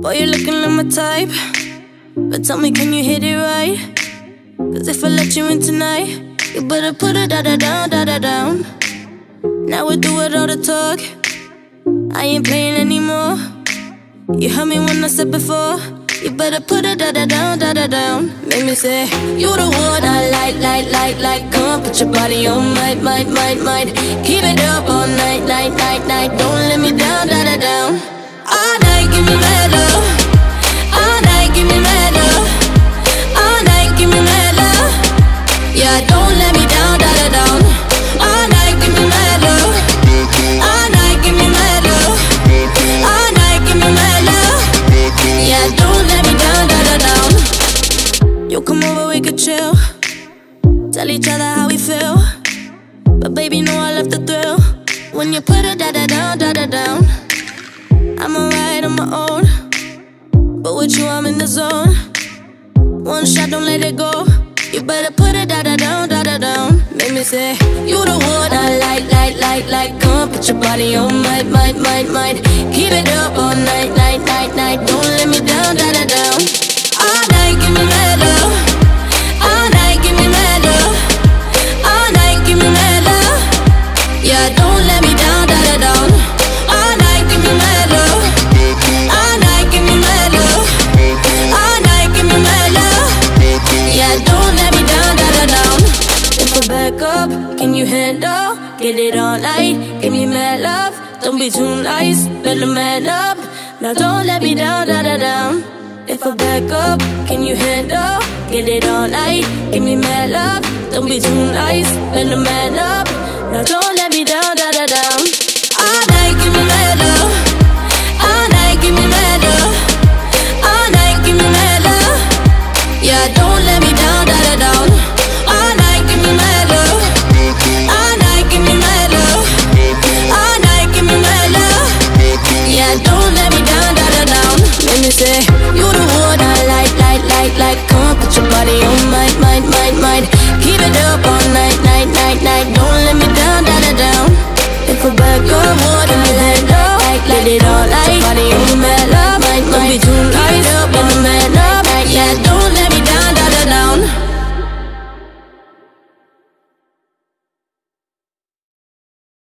Boy, you're looking like my type, but tell me, can you hit it right? Cause if I let you in tonight, you better put it da-da-down, da-da-down. Now we do it all the talk, I ain't playing anymore. You heard me when I said before, you better put it da-da-down, da-da-down. Make me say, you the one I like. Come on, put your body on might. Keep it up all night. Don't let me down, da-da-down. All night, give me mad love. All night, give me mad love. All night, give me mad love. Yeah, don't let me down, da-da-down. All night, give me mad love. All night, give me mad love. All night, give me mad love. Yeah, don't let me down, da-da-down. You come over, we could chill, tell each other how we feel. But baby, know I love the thrill when you put it da-da-down, da-da-down. I'm alright on my own, but with you I'm in the zone. One shot, don't let it go. You better put it da-da-down, da-da-down. Make me say, you the one I like. Come on, put your body on might. Keep it up all night. Don't let me down, da-da-down. All night, give me mad love. All night, give me mad love. All night, give me mad love. Yeah, don't let me down, da-da-down. All night, give me mad love. All night, give me mad love. All night, give me mad love. Yeah, don't let me down, da-da-down. If I back up, can you handle? Get it all night, give me mad love. Don't be too nice, better man up. Now don't let me down, da-da-down. If I back up, can you handle? Get it all night, give me mad love. Don't be too nice, better man up. Now don't let me down, da-da-down.